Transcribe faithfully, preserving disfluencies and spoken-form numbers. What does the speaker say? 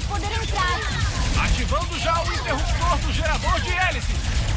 poder entrar. Ativando já o interruptor do gerador de hélice.